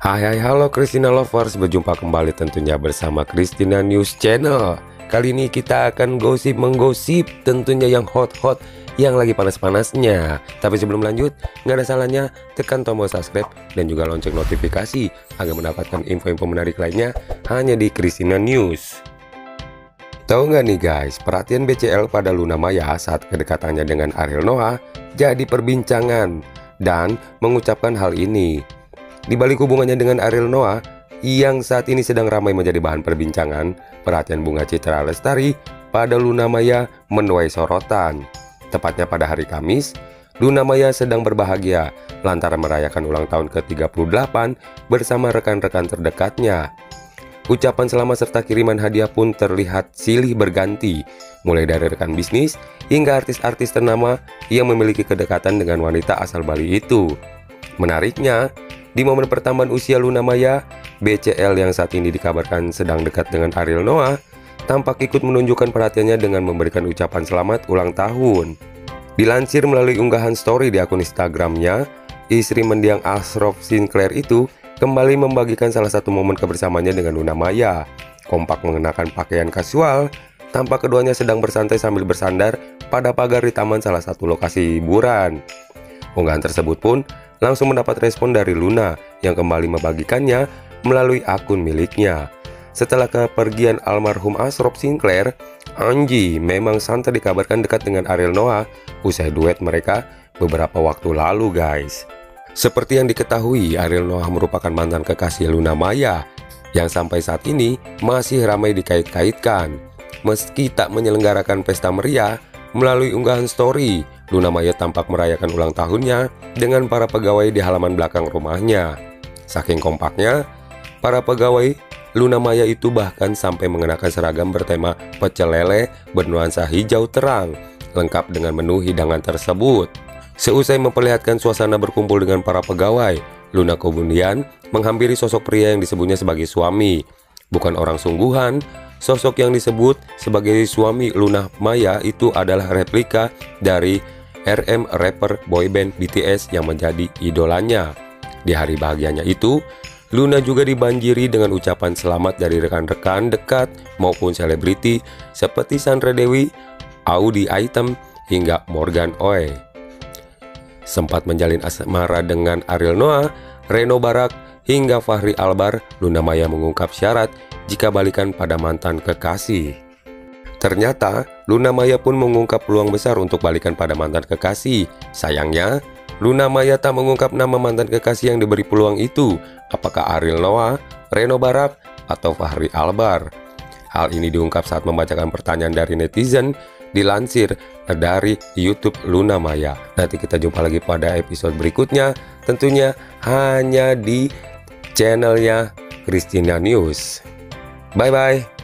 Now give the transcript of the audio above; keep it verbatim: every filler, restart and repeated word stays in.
Hai hai halo Christina Lovers, berjumpa kembali tentunya bersama Christina News Channel. Kali ini kita akan gosip menggosip tentunya yang hot-hot, yang lagi panas-panasnya. Tapi sebelum lanjut, nggak ada salahnya tekan tombol subscribe dan juga lonceng notifikasi agar mendapatkan info-info menarik lainnya hanya di Christina News. Tahu nggak nih guys, perhatian B C L pada Luna Maya saat kedekatannya dengan Ariel Noah jadi perbincangan dan mengucapkan hal ini. Di balik hubungannya dengan Ariel Noah yang saat ini sedang ramai menjadi bahan perbincangan, perhatian Bunga Citra Lestari pada Luna Maya menuai sorotan. Tepatnya pada hari Kamis, Luna Maya sedang berbahagia lantaran merayakan ulang tahun ke tiga puluh delapan bersama rekan-rekan terdekatnya. Ucapan selamat serta kiriman hadiah pun terlihat silih berganti, mulai dari rekan bisnis hingga artis-artis ternama yang memiliki kedekatan dengan wanita asal Bali itu. Menariknya, di momen pertambahan usia Luna Maya, B C L yang saat ini dikabarkan sedang dekat dengan Ariel Noah tampak ikut menunjukkan perhatiannya dengan memberikan ucapan selamat ulang tahun. Dilansir melalui unggahan story di akun Instagramnya, istri mendiang Ashraf Sinclair itu kembali membagikan salah satu momen kebersamaannya dengan Luna Maya. Kompak mengenakan pakaian kasual, tampak keduanya sedang bersantai sambil bersandar pada pagar di taman salah satu lokasi hiburan. Unggahan tersebut pun langsung mendapat respon dari Luna yang kembali membagikannya melalui akun miliknya. Setelah kepergian almarhum Ashraf Sinclair, Anji memang santer dikabarkan dekat dengan Ariel Noah usai duet mereka beberapa waktu lalu guys. Seperti yang diketahui, Ariel Noah merupakan mantan kekasih Luna Maya yang sampai saat ini masih ramai dikait-kaitkan. Meski tak menyelenggarakan pesta meriah, melalui unggahan story, Luna Maya tampak merayakan ulang tahunnya dengan para pegawai di halaman belakang rumahnya. Saking kompaknya, para pegawai Luna Maya itu bahkan sampai mengenakan seragam bertema pecel lele bernuansa hijau terang, lengkap dengan menu hidangan tersebut. Seusai memperlihatkan suasana berkumpul dengan para pegawai, Luna kemudian menghampiri sosok pria yang disebutnya sebagai suami. Bukan orang sungguhan, sosok yang disebut sebagai suami Luna Maya itu adalah replika dari R M rapper boyband B T S yang menjadi idolanya. Di hari bahagianya itu, Luna juga dibanjiri dengan ucapan selamat dari rekan-rekan dekat maupun selebriti seperti Sandra Dewi, Audy Item, hingga Morgan Oey. Sempat menjalin asmara dengan Ariel Noah, Reno Barak, hingga Fachri Albar, Luna Maya mengungkap syarat jika balikan pada mantan kekasih. Ternyata, Luna Maya pun mengungkap peluang besar untuk balikan pada mantan kekasih. Sayangnya, Luna Maya tak mengungkap nama mantan kekasih yang diberi peluang itu, apakah Ariel Noah, Reno Barak, atau Fachri Albar. Hal ini diungkap saat membacakan pertanyaan dari netizen, dilansir dari YouTube Luna Maya. Nanti kita jumpa lagi pada episode berikutnya, tentunya hanya di channelnya Christina News. Bye bye.